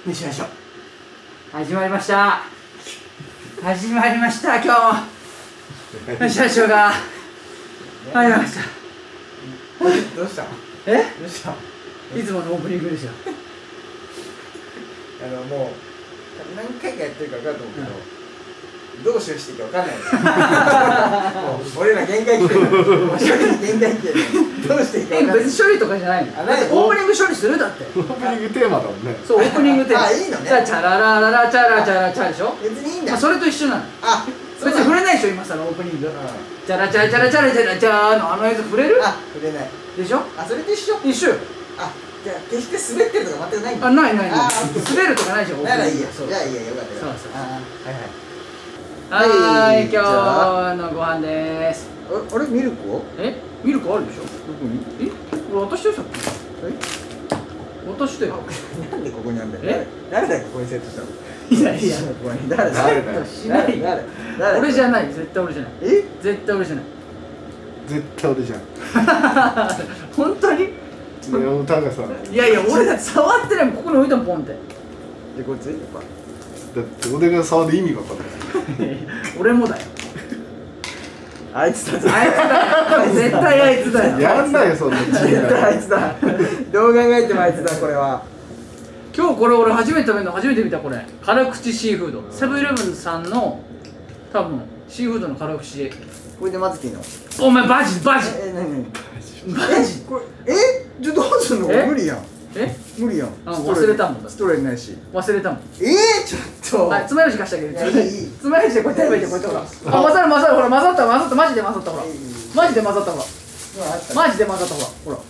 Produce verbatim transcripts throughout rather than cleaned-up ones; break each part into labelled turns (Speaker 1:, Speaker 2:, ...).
Speaker 1: 飯ましょう。始まりました。始まりました。今日も飯ましょうが入りました。
Speaker 2: どうした？
Speaker 1: え？
Speaker 2: どうした？
Speaker 1: いつものオープニングですよ。
Speaker 2: あのもう何回かやってるから分かると思うけど、どう処理していいか分かんないもう俺ら限界来てる。処理に限界来てる。どうしていいか分かんない。
Speaker 1: 別に処理とかじゃないの。
Speaker 2: あ、何？
Speaker 1: オープニング処理するだって。
Speaker 3: オープニングテーマだもんね。
Speaker 1: そう、オープニングテーマ。
Speaker 2: あ、いいのね。
Speaker 1: じゃあチャララララチャラチャラチャラでしょ。
Speaker 2: 別にいいんだ。
Speaker 1: まあそれと一緒なの。
Speaker 2: あ、
Speaker 1: 別に触れないでしょ今さのオープニング。
Speaker 2: うん。
Speaker 1: チャラチャラチャラチャラチャラチャラのあの映像触れる？
Speaker 2: あ、触れない。
Speaker 1: でしょ？
Speaker 2: あ、それと一緒。
Speaker 1: 一緒よ。
Speaker 2: あ、じゃあ決して滑ってるとか全くないんだ。
Speaker 1: あ、ないないない。
Speaker 2: あ、
Speaker 1: 滑るとかないでしょ。
Speaker 2: ならいいや。
Speaker 1: そう
Speaker 2: じゃあいいや、よかったよ。
Speaker 1: そうそう。
Speaker 2: あ、はいはい。
Speaker 1: はーい、
Speaker 2: じゃあ
Speaker 1: 今日のご飯でーす。
Speaker 2: あ、あれミルクを？
Speaker 1: え、ミルクあるでしょ？
Speaker 2: どこに？
Speaker 1: え、これ渡してよさっき。
Speaker 2: え？
Speaker 1: 渡してよ。
Speaker 2: なんでここにあんだよ。
Speaker 1: え？
Speaker 2: 誰だよここにセットしたの？
Speaker 1: いやいや、
Speaker 2: ここに誰だ？
Speaker 3: 誰だよ。
Speaker 1: しない。
Speaker 2: 誰？誰？
Speaker 1: 俺じゃない、絶対俺じゃない。
Speaker 2: え？
Speaker 1: 絶対俺じゃない。
Speaker 3: 絶対俺じゃん。
Speaker 1: 本当に？
Speaker 3: いや、歌がさ、だ
Speaker 1: いやいや、俺だって触ってないもん、ここに置いたもんポンって。
Speaker 2: でこっち？やっぱ。
Speaker 3: って俺が触る意味が分かんない。
Speaker 1: 俺もだよ。
Speaker 2: あいつだ。
Speaker 1: あいつだよ。絶対あいつだよ。
Speaker 3: やんないよ、そんな。
Speaker 2: 絶対あいつだ。どう考えてもあいつだこれは。
Speaker 1: 今日これ俺初めて食べるの初めて見たこれ。辛口シーフード。セブンイレブンさんの多分シーフードの辛口。
Speaker 2: これで混ぜていいの？
Speaker 1: お前マジマジ。
Speaker 2: え、なになに？
Speaker 1: マジ。
Speaker 2: これ、え？じゃどうすんの？
Speaker 1: え
Speaker 2: 無理やん。
Speaker 1: え？
Speaker 2: 無理やん。
Speaker 1: あ、忘れたもんだ。
Speaker 2: ストレーないし。
Speaker 1: 忘れたもん。
Speaker 2: えー、ちょっと。
Speaker 1: はい、つまようじ貸してあげる。
Speaker 2: いやいいいい
Speaker 1: つまようじでこうやってやればいいじゃん、こうやってほら。あ、混ざる混ざる、ほら、混ざった混ざった、マジで混ざった、ほら。マジで混ざった、ほら。マジで混ざった、ほら。ほら。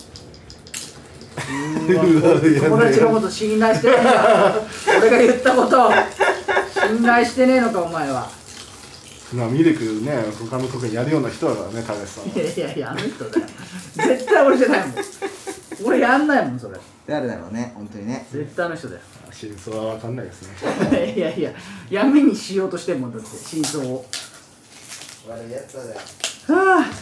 Speaker 1: 友達のこと信頼してねえか。俺が言ったこと信頼してねえのか、お前は。
Speaker 3: まあミルクね、他の国にやるような人だからね、高橋さんは。
Speaker 1: いやいやいや、あの人だよ。絶対俺じゃないもん。俺やんないもん、それ。
Speaker 2: 誰だろうね、本当にね。
Speaker 1: 絶対あの人だよ。
Speaker 3: 真相は分かんないですね。
Speaker 1: いやいや、闇にしようとしてんもんだって、真相を。
Speaker 2: 悪いやつだよ。
Speaker 1: はあ、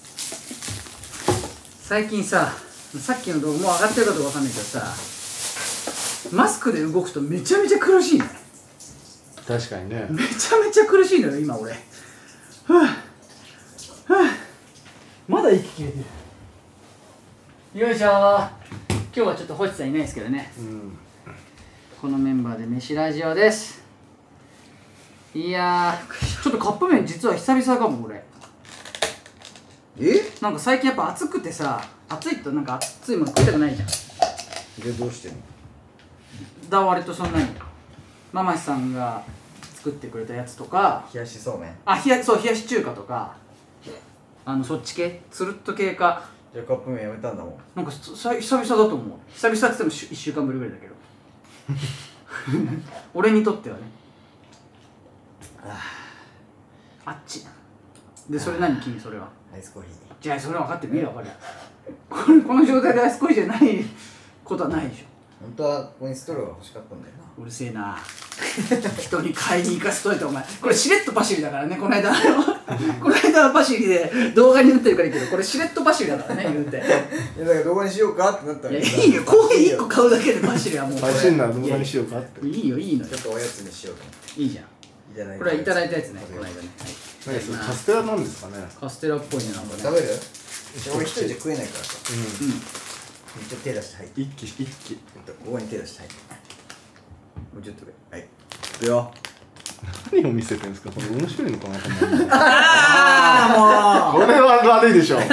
Speaker 1: 最近さ、さっきの動画もう上がってるかどうかわかんないけどさ、マスクで動くとめちゃめちゃ苦しいね。
Speaker 3: 確かにね。
Speaker 1: めちゃめちゃ苦しいのよ今俺。はあ、はあ、まだ息切れてる。よいしょー。今日はちょっと星さんいないですけどね、
Speaker 3: うん、
Speaker 1: このメンバーで飯ラジオです。いやー、ちょっとカップ麺実は久々かも俺。
Speaker 2: え？
Speaker 1: なんか最近やっぱ暑くてさ、暑いとなんか熱いもの食いたくないじゃん。
Speaker 2: でどうしてんの？
Speaker 1: だ割とそんなにママシさんが作ってくれたやつとか、
Speaker 2: 冷やしそうめん。
Speaker 1: あ、冷やそう冷やし中華とか、あのそっち系つるっと系か。
Speaker 2: じゃあカップ麺やめたんだもん。
Speaker 1: なんかさ久々だと思う。久々って言ってもいっしゅうかんぶりぐらいだけど俺にとってはね。あっちで、それ何君それは。
Speaker 2: アイスコーヒー。
Speaker 1: じゃあそれは分かってみるわかる。これこの状態でアイスコーヒーじゃないことはないでしょ。
Speaker 2: 本当はここにストローが欲しかったんだよな。
Speaker 1: うるせえな人に買いに行かせといてお前。これしれっとパシリだからね、この間この間はパシリで動画になってるからいいけど、これしれっとパシリだからね、言うて。
Speaker 2: いやだから動画にしようかってなった
Speaker 1: いや
Speaker 2: ら
Speaker 1: いいよ、コーヒーいっこ買うだけでパシリはもう。
Speaker 3: 配信なら動画にしようかって。
Speaker 1: いいよいいのよ。
Speaker 2: ちょっとおやつにしようと思って。
Speaker 1: いいじゃん。
Speaker 2: いただいた。
Speaker 1: これはいただいたやつね、この間ね。
Speaker 3: 何それカステラなんですかね。
Speaker 1: カステラっぽいね、なんかね。
Speaker 2: 食べる？俺一人じゃ食えないからさ。
Speaker 3: う
Speaker 1: うん。
Speaker 2: ちょっと手出して、はい。
Speaker 3: ん。一気一気。
Speaker 2: ここに手出して、はい。もうちょっとで。はい。いくよ。
Speaker 3: 何を見せてるんですか。これ面白いのかなこんなの。
Speaker 1: ああもう
Speaker 3: これは悪いでしょ。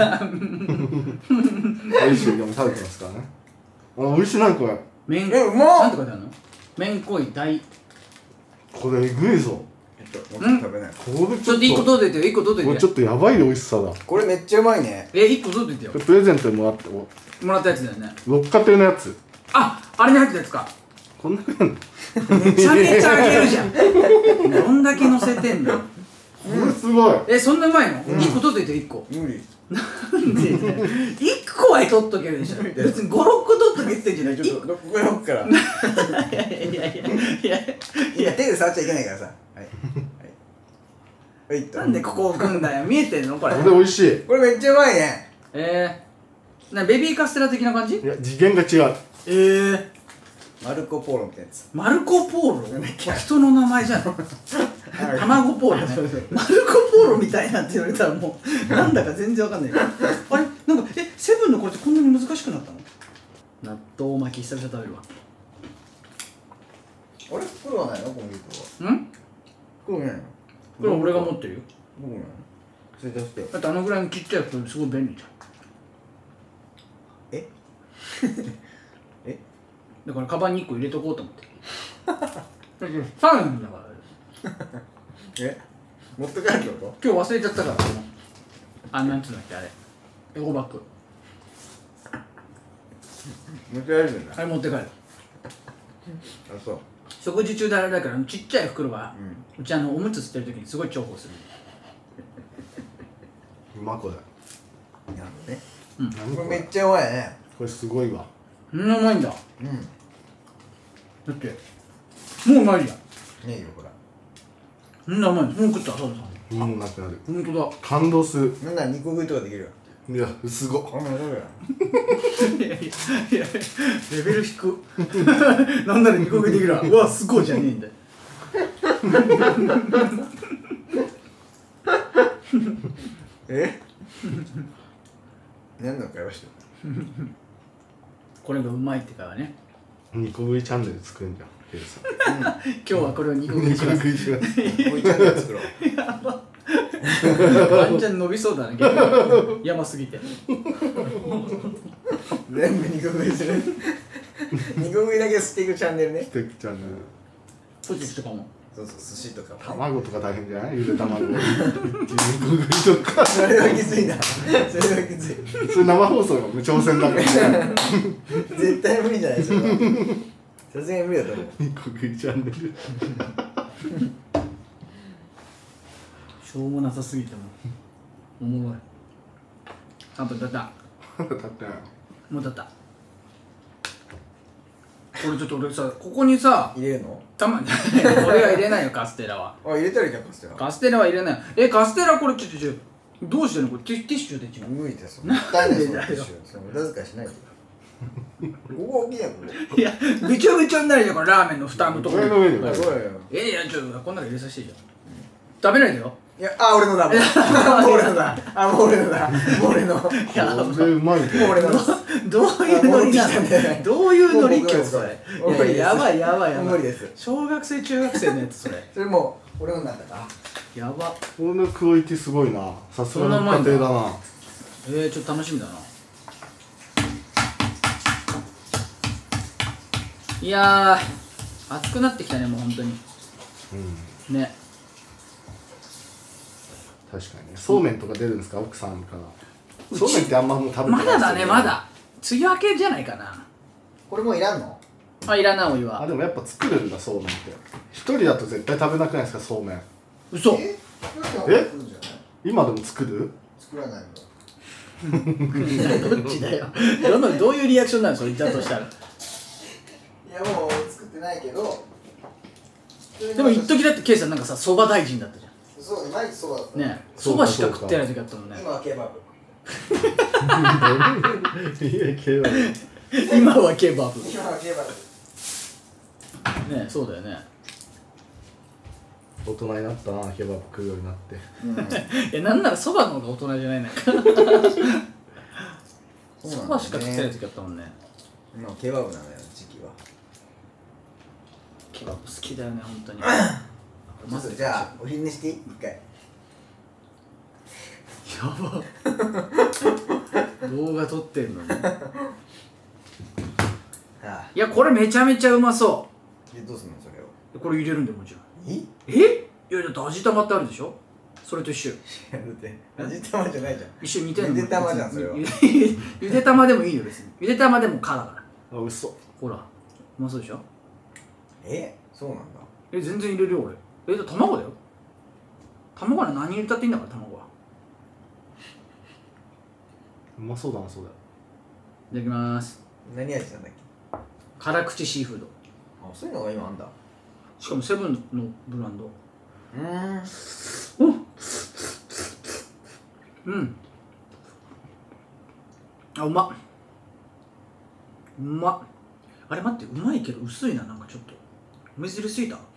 Speaker 3: 美味しいでも食べてますからね。あ、美味しいなこれ。
Speaker 1: 麺、
Speaker 2: え、うまっ。
Speaker 1: なんて書いてあるの？麺濃い大。
Speaker 3: これえぐいぞ。
Speaker 2: ちょっともうちょっと食べない。
Speaker 3: これ
Speaker 1: ちょっといっこ取っといてよ、いっこ取っといてよ。
Speaker 3: これちょっとやばい美味しさだ。
Speaker 2: これめっちゃうまいね。
Speaker 1: え、いっこ取っといてよ
Speaker 3: こ。れプレゼントでもらってお
Speaker 1: もらったやつだよね。
Speaker 3: 六花亭のやつ。
Speaker 1: あ、あれに入ってたやつか。
Speaker 3: こんなくらいの。
Speaker 1: めちゃめちゃあげるじゃん。どんだけ乗せてんの。
Speaker 3: これすごい。
Speaker 1: え、そんなうまいの？
Speaker 3: うん
Speaker 1: いっこ取っといてよ、いっこ。
Speaker 2: 無理。
Speaker 1: なんでいっこは取っとけるでしょ。別にご、ろっこ取っとけってんじゃない。
Speaker 2: ちょっと、どこから奥から。い
Speaker 1: いやいやいやいやいや。
Speaker 2: や、手で触っちゃいけないからさ。はい。はい。はいっと。
Speaker 1: なんでここ置くんだよ。見えてんのこれ。
Speaker 3: これ美味しい。
Speaker 2: これめっちゃうまいね。
Speaker 1: えー、なベビーカステラ的な感じ？
Speaker 3: いや次元が違う。
Speaker 1: えー、
Speaker 2: マルコ・ポーロってやつ。
Speaker 1: マルコ・ポーロ人の名前じゃない卵ポーロねマルコ・ポーロみたいなって言われたらもうなんだか全然わかんないあれなんかえセブンのこれってこんなに難しくなったの納豆巻き久々食べるわ
Speaker 2: あれ袋はないの？小麦粉は。
Speaker 1: ん
Speaker 2: 袋ないの？
Speaker 1: これ俺が持ってるよ
Speaker 2: どこなの？それ出して。
Speaker 1: だってあのぐらいのちっちゃい袋すごい便利じゃん
Speaker 2: ええ
Speaker 1: だからカバンにいっこ入れとこうと思ってファンだから
Speaker 2: え持って帰るってこ
Speaker 1: 今日忘れちゃったからあんなんつうんだっけあれエコバッグ
Speaker 2: と？持って帰るんだ。
Speaker 1: あれ持って帰る
Speaker 2: あ、そう。
Speaker 1: 食事中であれだからちっちゃい袋が、
Speaker 2: うん。
Speaker 1: うちあのおむつ捨てるときにすごい重宝する
Speaker 3: うまこだ。
Speaker 2: なるほどね。
Speaker 1: うん
Speaker 3: 何これ
Speaker 2: これめっちゃうまいね。
Speaker 3: これすごいわ。
Speaker 1: そんなうまいんだだ
Speaker 2: うん。
Speaker 1: ってもううまいじゃん
Speaker 2: ねえよ、ほら。
Speaker 1: そんなうまいんもう食ったそうだ
Speaker 3: もうなくなる。
Speaker 1: ほんとだ
Speaker 3: 感動する。
Speaker 2: なんなら肉食いとかできるよ。
Speaker 3: いや、すごっ。
Speaker 2: あんまり食べるよ。
Speaker 1: いやいやいやレベル低くなんなら肉食いできるわうわすごいじゃねえんだよ
Speaker 2: え何の会話して
Speaker 1: これがうまいってからね
Speaker 3: 肉食いチャンネル作るんじゃん。ケイさん。
Speaker 1: 今日はこれを肉食いします
Speaker 3: 肉食いします。
Speaker 2: るの？こいちゃんで作ろう。
Speaker 1: ワンちゃん伸びそうだね逆にやばすぎて
Speaker 2: 全部肉食いする。肉食いだけ吸っていくチャンネルね。
Speaker 3: ステーキチャンネル。
Speaker 1: ポテチとかも
Speaker 2: そうそう、寿司とかも。
Speaker 3: 卵とか大変じゃない？ゆで卵。肉食いとか。
Speaker 2: それはきついな。それはきつい。
Speaker 3: それ生放送が無挑戦だからね。
Speaker 2: 絶対無理じゃないですか。さすがに無理だと思う。
Speaker 3: 肉食いチャンネル。
Speaker 1: しょうもなさすぎてもおもろいさんぷん経った
Speaker 3: だって
Speaker 1: もう経ったこれちょっと俺さここにさ
Speaker 2: 入れるの？
Speaker 1: たまに俺は入れないよカステラは
Speaker 2: あ、入れたらいいじゃん、カステラ。
Speaker 1: カステラは入れないえカステラこれちょっとちょっとどうしてんのこれティティッシュで違う
Speaker 2: 無理ですよ。もったいないですよ。
Speaker 1: なんでだよ
Speaker 2: その無駄遣いしないで。ここ大きいやん、ここ。
Speaker 1: いやぐちょぐちょになるじゃんこれラーメンの蓋のとこ
Speaker 3: これの上に
Speaker 1: はい
Speaker 2: そうよ。
Speaker 1: えいやちょっとこんなの入れさせてじゃん食べないでよ
Speaker 2: いや、あ、俺のだ。もう俺のだ。あ、もう俺のだ。もう俺の。もう
Speaker 1: いや
Speaker 3: これうまいね。
Speaker 2: 俺の。
Speaker 1: どういうノリな
Speaker 2: あ戻ってきたね
Speaker 1: のどういうノリ今日
Speaker 2: もう僕
Speaker 1: そ
Speaker 2: のです
Speaker 1: れいややばいやばいやばい
Speaker 2: 無理です。
Speaker 1: 小学生中学生のやつそれ
Speaker 2: それもう、俺のなんだか。
Speaker 1: やば
Speaker 3: このクオリティすごいな。さすがの家庭だな。
Speaker 1: えー、ちょっと楽しみだないやー暑くなってきたねもう本当に
Speaker 3: うん。
Speaker 1: ね
Speaker 3: 確かにね。そうめんとか出るんですか、奥さんから。そうめんってあんまもう食べてない
Speaker 1: まだだねま。だ梅雨明けじゃないかな
Speaker 2: これもういらんの？
Speaker 1: あいらないお湯
Speaker 3: あ、
Speaker 1: は
Speaker 3: でもやっぱ作るんだ、そうめんって。一人だと絶対食べなくないですか、そうめん。
Speaker 1: 嘘
Speaker 2: え
Speaker 3: え
Speaker 2: 作るんじゃない？
Speaker 3: 今でも作る？
Speaker 2: 作らないの。
Speaker 1: どっちだよどのどういうリアクションなのそれだとしたら
Speaker 2: いや、もう作ってないけど。
Speaker 1: でも一時だってケイさんなんかさそば大臣だったじゃ
Speaker 2: そう、毎日そばだった。
Speaker 1: んね
Speaker 3: そか
Speaker 1: そうばしか食ってない時あったもんね
Speaker 2: 今はケバブ。
Speaker 3: いや、けど。
Speaker 1: 今はケバブ
Speaker 2: 今はケバブ。
Speaker 1: ねそうだよね
Speaker 3: 大人になったな、ケバブ食うようになって。
Speaker 1: いやなんならそばの方が大人じゃないなんかそばしか食ってない時あったもんね
Speaker 2: 今はケバブなのよ、時期は。
Speaker 1: ケバブ好きだよね本当に
Speaker 2: まずじゃあ、お昼寝していい？一回。
Speaker 1: やば動画撮ってんのに
Speaker 2: はあ。
Speaker 1: いやこれめちゃめちゃうまそ
Speaker 2: で、どうすんのそれを。
Speaker 1: うこれ入れるんだよもちろん
Speaker 2: え？い
Speaker 1: えいやだって味玉ってあるでしょそれと一緒よ
Speaker 2: や、だって、味玉じゃないじゃん。
Speaker 1: 一緒に似てるの
Speaker 2: ゆで玉じゃんそれは
Speaker 1: ゆでゆで玉でもいいよ別にゆで玉でもかだから
Speaker 3: あ、嘘。
Speaker 1: ほらうまそうでしょ
Speaker 2: え？そうなんだ。
Speaker 1: え全然入れるよ俺えだって卵だよ卵は何入れたっていいんだから卵は
Speaker 3: うまそうだな、そうだよ。
Speaker 1: いただきます
Speaker 2: 何味なんだっけ？
Speaker 1: 辛口シーフード
Speaker 2: あ、そういうのが今あんだ。
Speaker 1: しかもセブンのブランド
Speaker 2: うーん。
Speaker 1: うんあうまっうまっあれ待って、うまいけど薄いな、なんかちょっと梅汁すぎた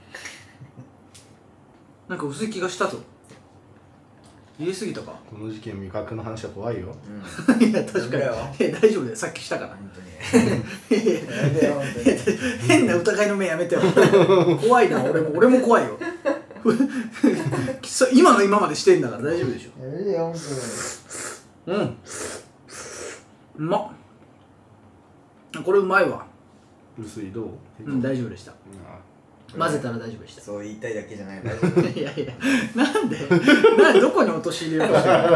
Speaker 1: なんか薄い気がしたぞ。入れすぎたか。
Speaker 3: この時期の味覚の話は怖いよ。
Speaker 1: いや確かに。いや大丈夫だよ、さっきしたから。
Speaker 2: 本当に
Speaker 1: いやいや変な疑いの目やめてよ怖いな、俺も俺も怖いよ今の今までしてんだから大丈夫でしょ。
Speaker 2: やめてよ、本
Speaker 1: うん、うまっ。これうまいわ。
Speaker 3: 薄いどう？
Speaker 1: うん大丈夫でした。混ぜたら大丈夫でした。
Speaker 2: そう言いたいだけじゃない。
Speaker 1: いやいや、なんでなんでどこに落とし入れようとしてるの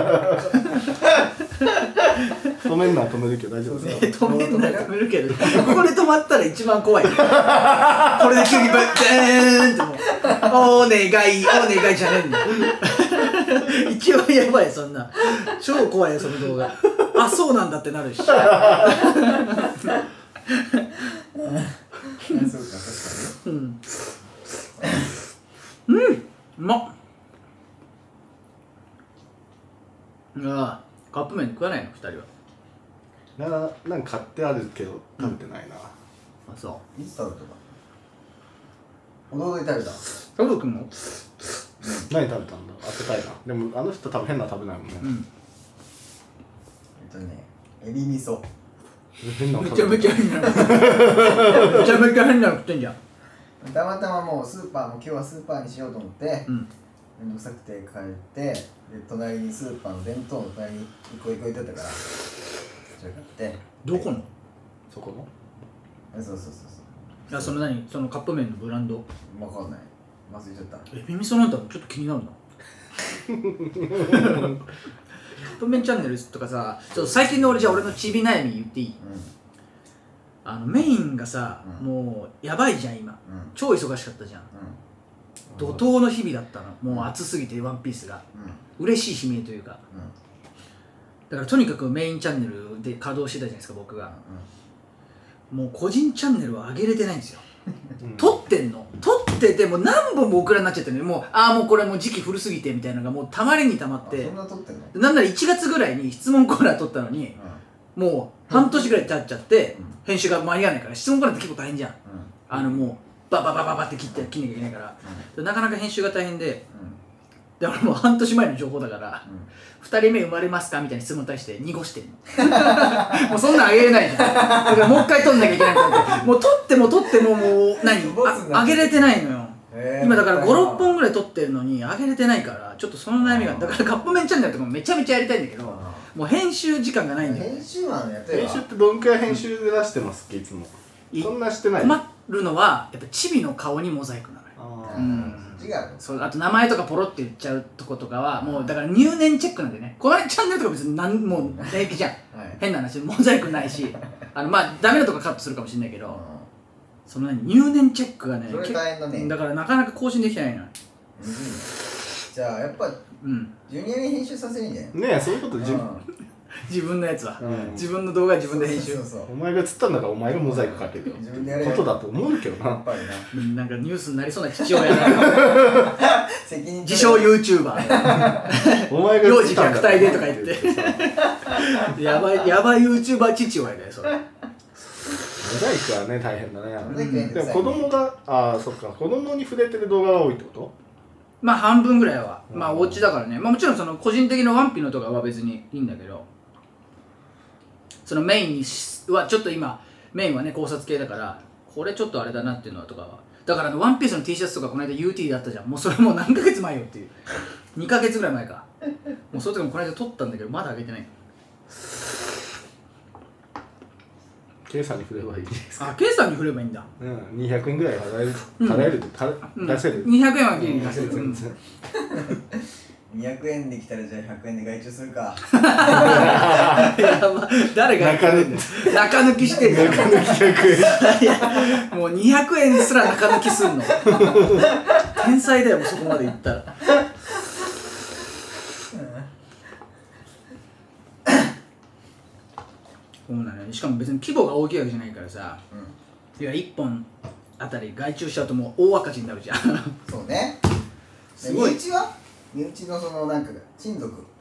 Speaker 3: 止めんなら止めるけど大丈夫ですか？
Speaker 1: 止めんなら止めるけど、ここで止まったら一番怖いこれで急にバッテーンってもうお願いお願いじゃねえんだ一番やばい、そんな超怖いよその動画。あ、そうなんだってなるし
Speaker 2: そうか、確か
Speaker 1: に。うんうん、うまっ。ああ、カップ麺食わないのふたりは。
Speaker 3: ななんか買ってあるけど食べてないな。
Speaker 1: あ、そ
Speaker 2: に。いつ食べたか。弟で食べた。
Speaker 1: う。タブくんの？
Speaker 3: 何食べたんだ？当てたいな。でもあの人多分変なの食べないもんね。
Speaker 1: うん。
Speaker 2: えっとね、エビ味噌。
Speaker 3: 変なの
Speaker 1: め
Speaker 3: 食べて
Speaker 1: ちゃめちゃ変なの。めちゃめちゃ変なの食ってんじゃん。
Speaker 2: たまたまもうスーパーも今日はスーパーにしようと思って
Speaker 1: うん。
Speaker 2: めんどくさくて帰ってで隣にスーパーの弁当の隣に一個一個置いてあったからそれ買って
Speaker 1: どこの？
Speaker 3: そこの？
Speaker 2: そうそうそう
Speaker 1: あ、その何？そのカップ麺のブランド。
Speaker 2: そう分かんない忘れちゃった
Speaker 1: エビ味噌なんだ。ちょっと気になるな。カップ麺チャンネルとかさ、ちょっと最近の俺じゃあ俺のちび悩み言っていい？あのメインがさ、
Speaker 2: うん
Speaker 1: もうやばいじゃん今。
Speaker 2: うんうん
Speaker 1: 超忙しかったじゃん。怒涛の日々だったの。もう暑すぎてワンピースが
Speaker 2: うん
Speaker 1: 嬉しい悲鳴というか。
Speaker 2: うん
Speaker 1: だからとにかくメインチャンネルで稼働してたじゃないですか僕が。もう個人チャンネルは上げれてないんですよ。
Speaker 3: うん
Speaker 1: 撮ってんの撮っててもう何本もオクラになっちゃってるのよ。もうああもうこれもう時期古すぎてみたいなのがもうたまりにたまって
Speaker 2: あそんな撮ってんの
Speaker 1: なんならいちがつぐらいに質問コーナー撮ったのにもう半年ぐらい経っちゃって
Speaker 2: うん
Speaker 1: 編集が間に合わないから質問コーナーって結構大変じゃん。
Speaker 2: うん
Speaker 1: あのもうバババババって切って切んなきゃいけないからなかなか編集が大変でで俺もう半年前の情報だからふたりめ生まれますかみたいな質問に対して濁してんのもうそんなんあげれないじゃん。だからもう一回撮んなきゃいけないと思ってもう撮っても撮ってももう何
Speaker 2: ボツになっ
Speaker 1: あ上げれてないのよ。
Speaker 2: えー
Speaker 1: 今だからご、ろっぽんぐらい撮ってるのに上げれてないからちょっとその悩みがだからカップ麺チャンネルとかもめちゃめちゃやりたいんだけどもう編集時間がないんだよ。
Speaker 2: 編集マンやってる
Speaker 3: 編集ってどんくらい編集で出してますっけいつも？
Speaker 1: い
Speaker 3: そんなしてない？
Speaker 1: 困るのはやっぱチビの顔にモザイクなのよ。
Speaker 3: あー
Speaker 1: うん
Speaker 2: 違う
Speaker 1: そうあと名前とかポロって言っちゃうとことかはもうだから入念チェックなんでね。このチャンネルとか別になんもう平気じゃん
Speaker 2: はい
Speaker 1: 変な話モザイクないしあのまあダメなとこカットするかもしれないけどその何入念チェックがね
Speaker 2: それ大変だね
Speaker 1: 結構だからなかなか更新できてないの。
Speaker 2: じゃあやっぱ
Speaker 1: うん
Speaker 2: ジュニアに編集させるんじゃない
Speaker 3: ねえそういうことじゅ
Speaker 1: 自分のやつは、
Speaker 3: うん
Speaker 1: 自分の動画は自分で編集。
Speaker 2: そうそうそう
Speaker 3: お前が釣ったんだからお前がモザイクかける
Speaker 2: 自分でやれ
Speaker 3: ことだと思うけどな。
Speaker 2: やっぱりな
Speaker 1: うんなんかニュースになりそうな父親が
Speaker 2: 責任
Speaker 1: 自称 YouTuber
Speaker 3: お前が
Speaker 1: 幼児
Speaker 3: 釣ったんだ
Speaker 1: 虐待でとか言ってやばいやばい YouTuber 父親だよそれ。
Speaker 3: モザイクはね大変だね。
Speaker 2: モザイクめんどくさい
Speaker 3: でも子供がああそっか子供に触れてる動画が多いってこ
Speaker 1: まあ半分ぐらいは
Speaker 3: うん
Speaker 1: まあお家だからね、まあ、もちろんその個人的なワンピのとかは別にいいんだけどそのメインにしはちょっと今メインはね考察系だからこれちょっとあれだなっていうのはとかはだからあのワンピースの T シャツとかこの間 ユーティー だったじゃん。もうそれもう何ヶ月前よっていうにかげつぐらい前かもうそれとかもこの間撮ったんだけどまだ上げてない。
Speaker 3: と？K さんに振ればいいですか？
Speaker 1: あ、K さんに振ればいいんだ。
Speaker 3: うんにひゃくえんぐらい払える
Speaker 1: うん
Speaker 3: 払えるって
Speaker 1: うん
Speaker 3: 出せる？
Speaker 1: にひゃくえんはギリ出せる。うん
Speaker 3: 全然
Speaker 2: にひゃくえんできたらじゃあひゃくえんで外注するか
Speaker 1: やば誰が
Speaker 3: 中抜き
Speaker 1: 中抜きしてんの
Speaker 3: 中抜きひゃくえん
Speaker 1: いやもうにひゃくえんすら中抜きすんの天才だよもうそこまでいったら。そうなのよ。しかも別に規模が大きいわけじゃないからさ、いやいっぽんあたり外注しちゃうともう大赤字になるじゃん
Speaker 2: そうね
Speaker 1: すごい
Speaker 2: 身内は身内のそのなんか親族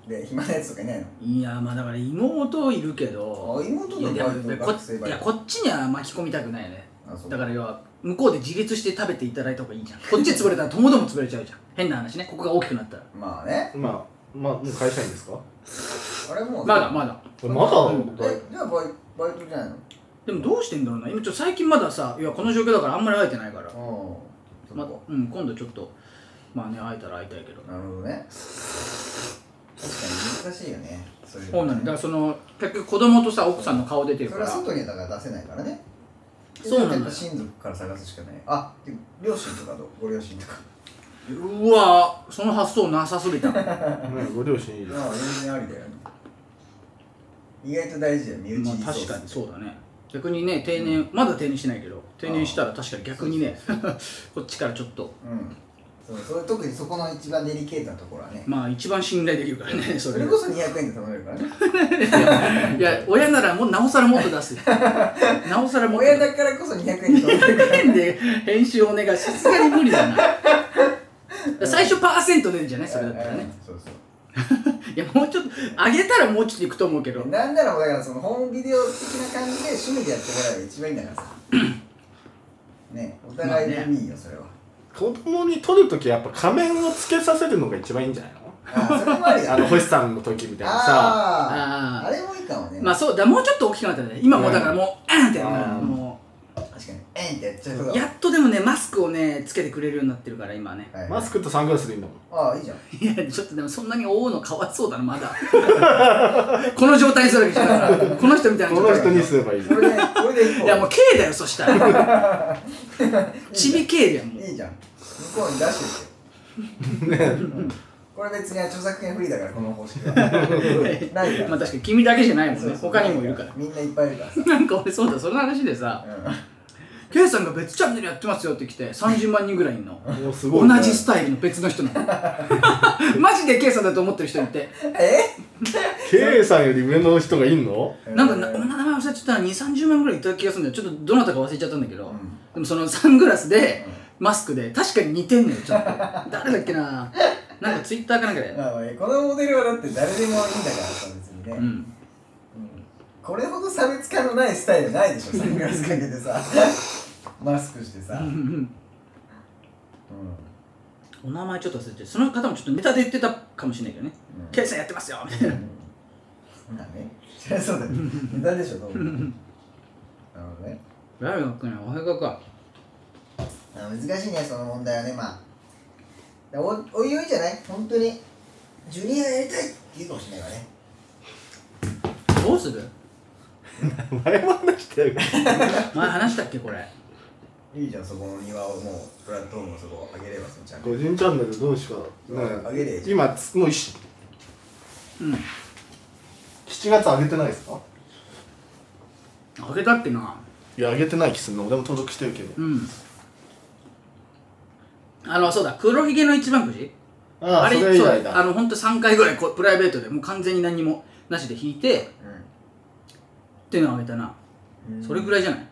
Speaker 2: で暇なやつとかいないの？
Speaker 1: いやまあだから妹いるけど、
Speaker 2: あ、妹
Speaker 1: いやで
Speaker 2: のバイ
Speaker 1: もこ
Speaker 2: ト学生バイト。
Speaker 1: いやこっちには巻き込みたくないよね。
Speaker 2: あ、そう
Speaker 1: だから要は向こうで自立して食べていただいた方がいいじゃん。こっち潰れたら友々も潰れちゃうじゃん。変な話ね、ここが大きくなったら。
Speaker 2: まあね。
Speaker 3: まあまあもう会社員ですか？
Speaker 2: あれもう
Speaker 1: まだまだ。
Speaker 3: まだ
Speaker 2: え、じゃあバイバイトじゃないの？
Speaker 1: でもどうしてんだろうな、今ちょっと最近まださ、いやこの状況だからあんまり会えてないから、
Speaker 2: うん。そっ
Speaker 1: ま
Speaker 2: か。
Speaker 1: うん、今度ちょっとまあね会えたら会いたいけど。
Speaker 2: なるほどね。確かに難しいよね。そういう
Speaker 1: そうなんだ。だからその結局子供とさ奥さんの顔出てる
Speaker 2: それは
Speaker 1: から。
Speaker 2: 外にはだから出せないからね。
Speaker 1: そうなんだよ
Speaker 2: やっぱ親族から探すしかない。あ、で両親とかどう？ご両親とか。
Speaker 1: うわその発想なさすぎた。
Speaker 3: ねご両親いいです。
Speaker 2: ああ、全然ありだよね。意外と大事だよ、身内
Speaker 1: まあ
Speaker 2: リソース
Speaker 1: 確かにそうだね。逆にね定年、まだ定年してないけど定年したら確かに逆にねこっちからちょっと
Speaker 2: うん。そう、それ特にそこの一番デリケートなところはね。
Speaker 1: まあ一番信頼できるからねそれ
Speaker 2: それこそにひゃくえんで頼めるからね。
Speaker 1: いや親ならもうなおさらもっと出すよなおさらもっと
Speaker 2: 親だからこそにひゃくえんで頼めるから。
Speaker 1: ひゃくえんで編集お願いさすがに無理だな最初パーセント出るんじゃないそれだったらね
Speaker 2: そうそう。
Speaker 1: いやもうちょっと上げたらもうちょっといくと思うけど
Speaker 2: なんならもうだからそのホームビデオ的な感じで趣味でやってもらえば一番いいんだからさ。ね、お互いにいいよ、それは。
Speaker 3: 子供に撮るときやっぱ仮面をつけさせるのが一番いいんじゃないの？
Speaker 2: あ、それもありだ
Speaker 3: あの星さんの時みたいなさ。
Speaker 2: あー、
Speaker 1: あ
Speaker 2: あれもいいかもね。
Speaker 1: まあそうだもうちょっと大きくなったね今もうだからもううんって
Speaker 3: あー
Speaker 1: も
Speaker 2: 確かに、えんってやっちゃうこと
Speaker 1: うやっとでもねマスクをねつけてくれるようになってるから今ね
Speaker 2: はい
Speaker 3: マスクとサングラスでいいんだもん。
Speaker 2: ああ、いいじゃん。
Speaker 1: いやちょっとでもそんなに覆うのかわいそうだなまだこの状態にするわけじゃないからこの人みたいな状態
Speaker 3: この人にすればいい。
Speaker 2: これで、これでいこう。
Speaker 1: いやもう K だよそしたらちび K だよもう
Speaker 2: いいじゃん。向こうに出してってよ。これ別に著作権フリーだからこの方式は。ないから。
Speaker 1: まあ確かに君だけじゃないもんね
Speaker 2: そうそう
Speaker 1: 他にもいるから
Speaker 2: みんないっぱいいるからさ。
Speaker 1: なんか俺そうだその話でさ
Speaker 2: う
Speaker 1: K さんが別チャンネルやってますよって来てさんじゅうまんにんぐらいいんの
Speaker 3: もうすごいね。
Speaker 1: 同じスタイルの別の人なのマジで K さんだと思ってる人いて
Speaker 2: ん。え
Speaker 3: K さんより上の人がいんの？
Speaker 1: なんかな名前忘れちゃったらにじゅう、さんじゅうまんぐらいいった気がするんだよちょっとどなたか忘れちゃったんだけど、
Speaker 2: ん
Speaker 1: でもそのサングラスでマスクで確かに似てんのよちょっと誰だっけななんかツイッターかなんかで
Speaker 2: まあまあこのモデルはだって誰でもいいんだからさ、別にね。
Speaker 1: うん
Speaker 2: うんこれほど差別化のないスタイルないでしょ、サングラスかけてさ。マスクしてさ。
Speaker 1: うんうん
Speaker 2: うん
Speaker 1: お名前ちょっと忘れてその方もちょっとネタで言ってたかもしれないけどね
Speaker 2: うん
Speaker 1: 「K さんやってますよ」みたいな
Speaker 2: まあね。そりゃそうだよ。ネタでしょ、どうも。なるほどね。
Speaker 1: 誰が書くのお前がか
Speaker 2: あ難しいね、その問題はね、まあ。おおいおいじゃない本当に、ジュニアやりたいって言うかもしれないからね。
Speaker 1: どうする
Speaker 3: 前も話したよ。
Speaker 1: 前話したっけこれ
Speaker 2: いいじゃん、そこの庭をもう、プラットフォームをそこ上げれば、そのちゃんと。
Speaker 3: 個人チャンネルどうしよう。ね
Speaker 2: 上げればいいじゃん。
Speaker 3: 今つもうし
Speaker 1: うん
Speaker 3: しちがつ上げてないですか？
Speaker 1: 開けたっけない
Speaker 3: や上げてない気するの。俺も登録してるけど。
Speaker 1: うんあのそうだ黒ひげの一番くじ
Speaker 3: ああ
Speaker 1: れ
Speaker 3: それ以来だ。
Speaker 1: そうあのほんとさんかいぐらいこうプライベートでもう完全に何にもなしで引いてっていうのをあげたな、
Speaker 2: うん
Speaker 1: それぐらいじゃない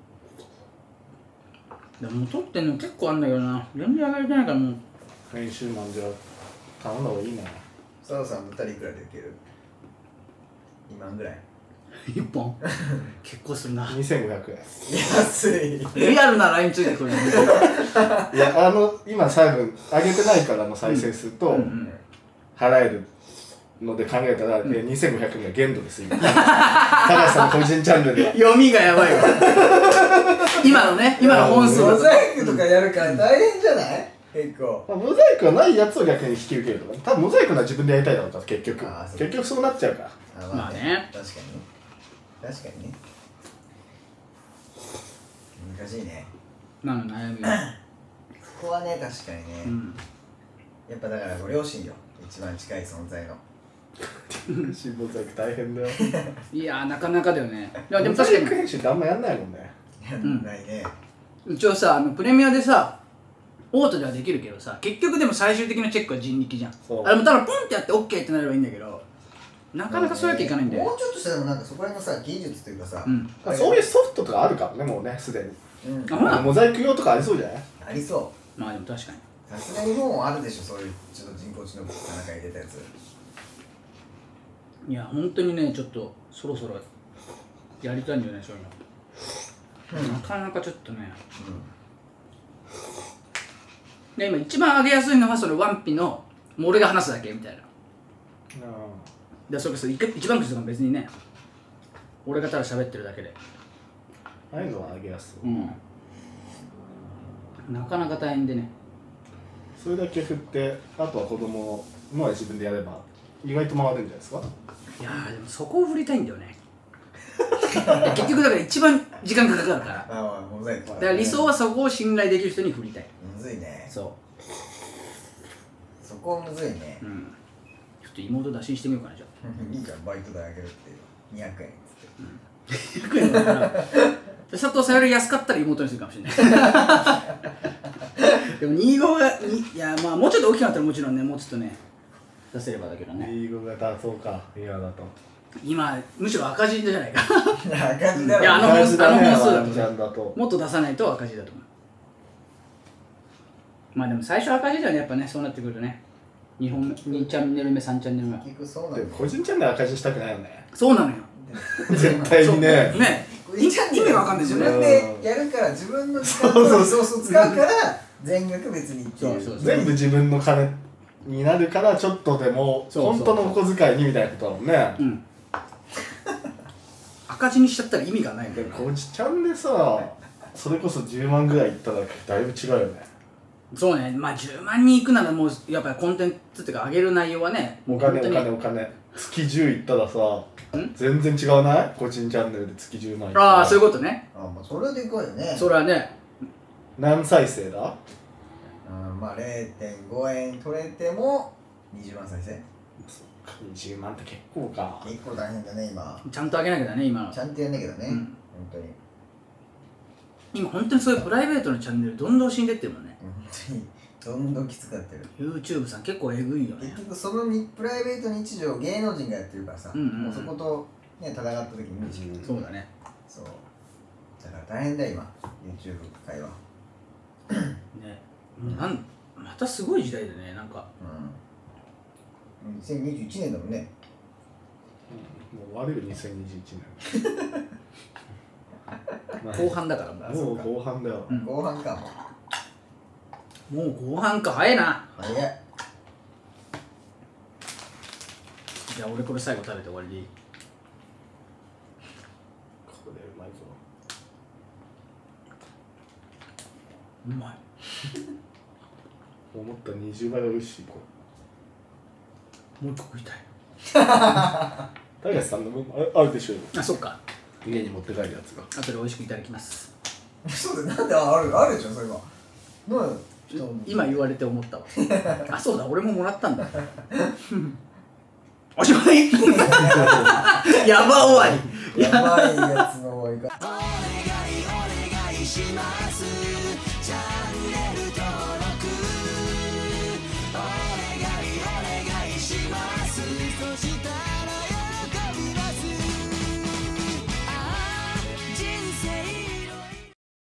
Speaker 1: でももう撮ってんの結構あんだけどな全然上がれてないからもう
Speaker 3: 編集マンじゃ頼んだ方がいいね。
Speaker 2: 佐藤さんのふたりいくらで受ける？にまんぐらい。
Speaker 1: いっぽん結構するな
Speaker 3: にせんごひゃくえん。
Speaker 2: 安い。
Speaker 1: リアルなラインついてくるね
Speaker 3: いやあの今最後上げてないからの再生数と、
Speaker 1: うんうん
Speaker 3: 払えるので考えたら、えにせんごひゃくえんが限度です今。高橋さんの個人チャンネルは。
Speaker 1: 読みがやばいわ今のね今の本数
Speaker 2: モ
Speaker 1: だと
Speaker 2: ザイクとかやるから大変じゃない？結構。
Speaker 3: まあ、モザイクはないやつを逆に引き受けるとかね。多分モザイクは自分でやりたいだろうから結局
Speaker 2: あーそう
Speaker 3: 結局そうなっちゃうから。
Speaker 2: あ
Speaker 1: まあね
Speaker 2: 確かに。確かにね。難しいね。
Speaker 1: なの悩み
Speaker 2: ここはね、確かにね。
Speaker 1: うん
Speaker 2: やっぱだからご両親よ。一番近い存在の。
Speaker 3: 新モザイク大変だよ。
Speaker 1: いやーなかなかだよねいやで
Speaker 3: で
Speaker 1: も確かに
Speaker 3: も確かに編集ってあんまやんないもんね。
Speaker 2: や
Speaker 1: ん
Speaker 2: んないね。
Speaker 1: 一応さあのプレミアでさオートではできるけどさ結局でも最終的なチェックは人力じゃん
Speaker 3: そう
Speaker 1: あれもただポンってやって OK ってなればいいんだけどなかなかそういうわけいかないんだよ
Speaker 2: もうちょっとしたらなんかそこら辺のさ、技術というかさ、
Speaker 1: うん
Speaker 3: あそういうソフトとかあるからねもうねすでに。
Speaker 2: うん
Speaker 1: あほら
Speaker 3: モザイク用とかありそうじゃない？
Speaker 2: ありそ
Speaker 1: まあでも確かに
Speaker 2: う。さすがにもうあるでしょ、そういうちょっと人工知能かなんか入れたやつ。
Speaker 1: いや本当にねちょっとそろそろやりたいんだよねそういうの、うん、なかなかちょっとね、うん、で今一番上げやすいのはそのワンピのもう俺が話すだけみたいな、でそれこそ一番くじとかも別にね俺がただ喋ってるだけで
Speaker 3: ああいうのは上げやすい、
Speaker 1: うん、なかなか大変でね。
Speaker 3: それだけ振ってあとは子供のは自分でやれば意外と回るんじゃないですか。
Speaker 1: いやーでもそこを振りたいんだよね結局だから一番時間かかるから
Speaker 2: ああむずい。だ
Speaker 1: から理想はそこを信頼できる人に振りたい。
Speaker 2: むずいね。
Speaker 1: そう
Speaker 2: そこむずいね。
Speaker 1: うんちょっと妹打診してみようかなじゃあ
Speaker 2: いいじゃんバイト代あげるってにひゃくえんっつって、
Speaker 1: うん、ひゃくえんだから佐藤さんより安かったら妹にするかもしれないでもにじゅうごがにいやまあもうちょっと大きくなったらもちろんねもうちょっとね出せればだけどね。
Speaker 3: リーグが出そうか今だと
Speaker 1: 今むしろ赤字じゃないか
Speaker 2: 赤字だろ。
Speaker 1: いやあの本数あの本数だと、
Speaker 3: ちゃんだと
Speaker 1: もっと出さないと赤字だと思う。まあでも最初赤字だよねやっぱねそうなってくるとねにほんめにチャンネル目さんチャンネル目
Speaker 2: 結局そうなんだよ。
Speaker 3: 個人チャンネル赤字したくないよね
Speaker 1: そうなのよ
Speaker 3: 絶対にね
Speaker 1: ね意味わかんないです
Speaker 2: 自
Speaker 1: よね。
Speaker 2: 分でやるから自分の時間とリソースを使うから全額別にっていう。
Speaker 1: そうそう
Speaker 3: 全部自分の金になるからちょっとでも
Speaker 1: そうそう
Speaker 3: 本当のお小遣いにみたいなことだもんね。
Speaker 1: うん赤字にしちゃったら意味がないんだよ。
Speaker 3: でもこちチャンでさそれこそじゅうまんぐらいいっただけだいぶ違うよね。
Speaker 1: そうねまあじゅうまん人いくならもうやっぱりコンテンツっていうか上げる内容はね
Speaker 3: お金お金お金月じゅういったらさ全然違うない個人チャンネルで月じゅうまんいったら。
Speaker 1: ああそういうことね。
Speaker 2: あまあそれでかいよね。
Speaker 1: それはね
Speaker 3: 何再生だ。
Speaker 2: うんまあ れいてんごえん取れてもにじゅうまん再生。
Speaker 3: にじゅうまんって結構か。
Speaker 2: 結構大変だね今。
Speaker 1: ちゃんと上げなきゃだね今の。
Speaker 2: ちゃんとやんなきゃだね、
Speaker 1: うん、
Speaker 2: 本当に
Speaker 1: 今本当にそういうプライベートのチャンネルどんどん死んでってるもんね。
Speaker 2: 本当にどんどんきつくなってる。
Speaker 1: YouTube さん結構えぐいよね。
Speaker 2: 結局そのにプライベート日常芸能人がやってるからさ、
Speaker 1: うんうんうん、
Speaker 2: もうそことね戦った時に自由。
Speaker 1: そうだね。
Speaker 2: そうだから大変だよ今 YouTube 界は
Speaker 1: ねもうなんまたすごい時代だねなんか。
Speaker 2: うんにせんにじゅういちねんだもんね。
Speaker 3: もう終わるよにせんにじゅういちねん
Speaker 1: 後半だから
Speaker 3: もう後半だよ、
Speaker 2: うん、後半か
Speaker 1: もう後半か早いな。
Speaker 2: 早い。
Speaker 1: じゃあ俺これ最後食べて終わりでいい。
Speaker 3: これうまいぞ。
Speaker 1: うまい
Speaker 3: 思ったにじゅうばいは美味しい。こ
Speaker 1: もう一個食いたい。
Speaker 3: れ高橋さんの分ああるでしょう。
Speaker 1: あそっか
Speaker 3: 家に持って帰るやつが。
Speaker 1: 後で美味しくいただきます。
Speaker 2: そうだなんであるあるでしょそれは。なんで
Speaker 1: 今言われて思ったわあそうだ俺ももらったんだおしまいやば終わり
Speaker 2: やばいやつの終わりか。
Speaker 4: お願いお願いします